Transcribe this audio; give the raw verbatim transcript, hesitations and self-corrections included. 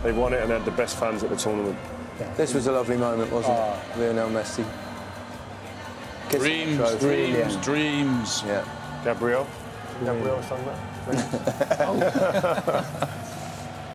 they won it and had the best fans at the tournament. Yeah. This was a lovely moment, wasn't Oh. it? Lionel Messi. Kissing Dreams, the trophy. dreams, Brilliant. dreams. Yeah. Gabriel? Brilliant. Gabriel sung that?